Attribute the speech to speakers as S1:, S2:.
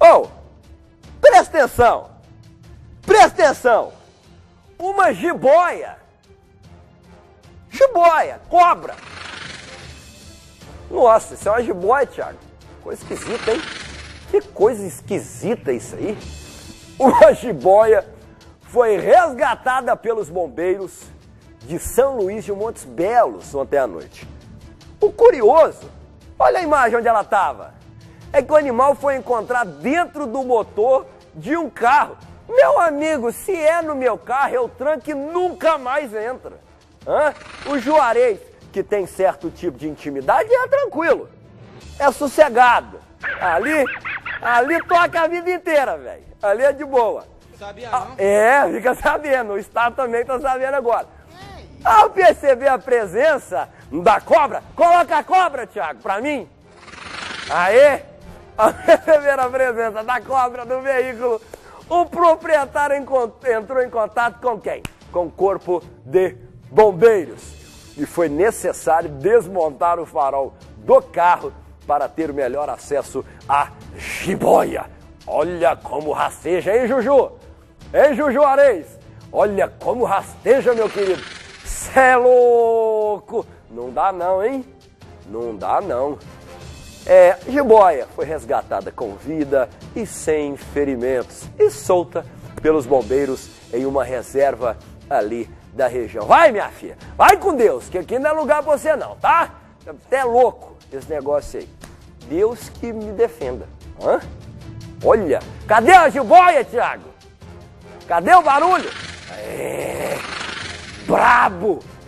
S1: Ô, presta atenção. Presta atenção. Uma jiboia. Jiboia, cobra. Nossa, isso é uma jiboia, Thiago. Coisa esquisita, hein? Que coisa esquisita isso aí. Uma jiboia foi resgatada pelos bombeiros de São Luís de Montes Belos ontem à noite. O curioso, olha a imagem onde ela estava, é que o animal foi encontrado dentro do motor de um carro. Meu amigo, se é no meu carro, eu tranco e nunca mais entra. O Juarez, que tem certo tipo de intimidade, é tranquilo, é sossegado. Ali toca a vida inteira, velho. Ali é de boa.
S2: Sabia não?
S1: É, fica sabendo. O Estado também tá sabendo agora. Ao perceber a presença da cobra, coloca a cobra, Thiago, pra mim. Aê! Ao perceber a presença da cobra no veículo, o proprietário entrou em contato com quem? Com o corpo de bombeiros. E foi necessário desmontar o farol do carro para ter o melhor acesso à jiboia. Olha como rasteja, hein, Juju? Hein, Juju Areis? Olha como rasteja, meu querido. Cê é louco! Não dá não, hein? Não dá não. Jiboia foi resgatada com vida e sem ferimentos e solta pelos bombeiros em uma reserva ali da região. Vai, minha filha, vai com Deus, que aqui não é lugar pra você não, tá? Até louco esse negócio aí. Deus que me defenda. Olha, cadê a jiboia, Thiago? Cadê o barulho? Brabo!